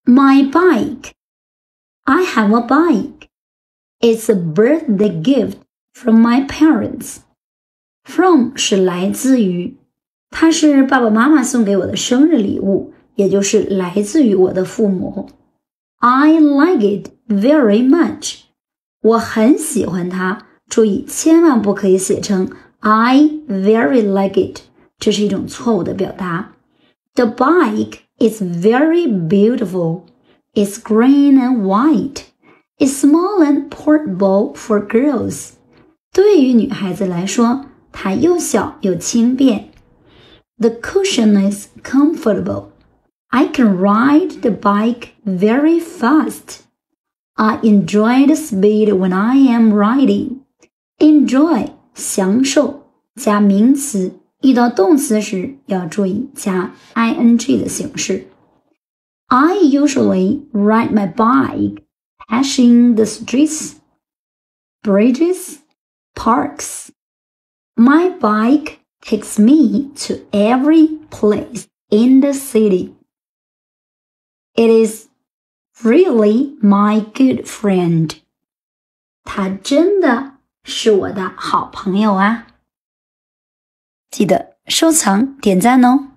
My bike. I have a bike. It's a birthday gift from my parents. From 是来自于，它是爸爸妈妈送给我的生日礼物，也就是来自于我的父母。I like it very much. 我很喜欢它。注意，千万不可以写成 I very like it， 这是一种错误的表达。The bike is very beautiful. It's green and white. It's small and portable for girls. 对于女孩子来说，它又小又轻便。The cushion is comfortable. I can ride the bike very fast. I enjoy the speed when I am riding. Enjoy 享受加名词，遇到动词时要注意加 ing 的形式。I usually ride my bike passing the streets, bridges, parks. My bike takes me to every place in the city. It is really my good friend. 他真的是我的好朋友啊！记得收藏、点赞哦。